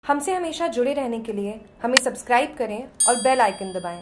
हमसे हमेशा जुड़े रहने के लिए हमें सब्सक्राइब करें और बेल आइकन दबाएं।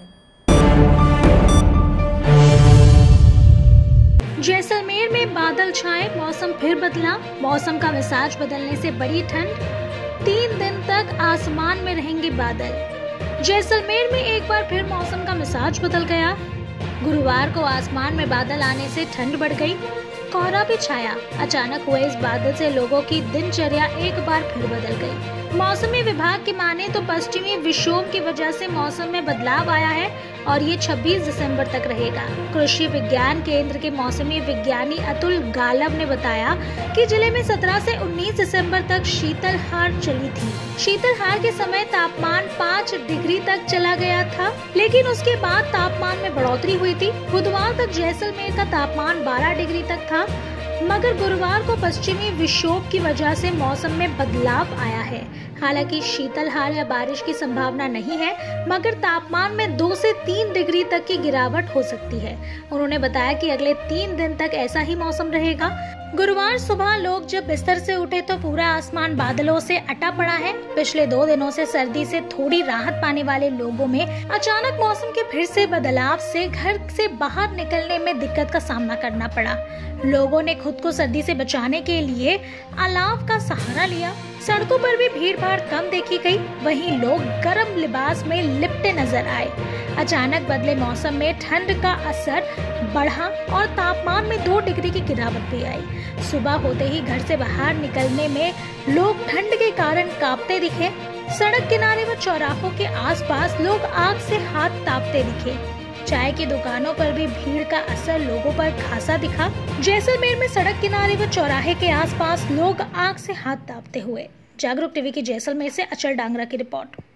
जैसलमेर में बादल छाए, मौसम फिर बदला। मौसम का मिजाज बदलने से बड़ी ठंड। 3 दिन तक आसमान में रहेंगे बादल। जैसलमेर में एक बार फिर मौसम का मिजाज बदल गया। गुरुवार को आसमान में बादल आने से ठंड बढ़ गई, कोहरा भी छाया। अचानक हुए इस बादल से लोगों की दिनचर्या एक बार फिर बदल गई। मौसमी विभाग की माने तो पश्चिमी विक्षोभ की वजह से मौसम में बदलाव आया है और ये 26 दिसंबर तक रहेगा। कृषि विज्ञान केंद्र के मौसमी विज्ञानी अतुल गालब ने बताया कि जिले में 17 से 19 दिसंबर तक शीतलहार चली थी। शीतलहार के समय तापमान 5 डिग्री तक चला गया था, लेकिन उसके बाद तापमान में बढ़ोतरी हुई थी। बुधवार तक जैसलमेर का तापमान 12 डिग्री तक था, मगर गुरुवार को पश्चिमी विक्षोभ की वजह से मौसम में बदलाव आया है। हालांकि शीतलहार या बारिश की संभावना नहीं है, मगर तापमान में 2 से 3 डिग्री तक की गिरावट हो सकती है। उन्होंने बताया कि अगले 3 दिन तक ऐसा ही मौसम रहेगा। गुरुवार सुबह लोग जब बिस्तर से उठे तो पूरा आसमान बादलों से अटा पड़ा है। पिछले 2 दिनों से सर्दी से थोड़ी राहत पाने वाले लोगों में अचानक मौसम के फिर से बदलाव से घर से बाहर निकलने में दिक्कत का सामना करना पड़ा। लोगों ने खुद को सर्दी से बचाने के लिए अलाव का सहारा लिया। सड़कों पर भी भीड़ भाड़ कम देखी गई। वहीं लोग गर्म लिबास में लिपटे नजर आए। अचानक बदले मौसम में ठंड का असर बढ़ा और तापमान में 2 डिग्री की गिरावट भी आई। सुबह होते ही घर से बाहर निकलने में लोग ठंड के कारण कांपते दिखे। सड़क किनारे व चौराहों के आसपास लोग आग से हाथ तापते दिखे। चाय की दुकानों पर भी भीड़ का असर लोगों पर खासा दिखा। जैसलमेर में सड़क किनारे व चौराहे के आसपास लोग आग से हाथ तापते हुए। जागरूक टीवी की जैसलमेर से अचल डांगरा की रिपोर्ट।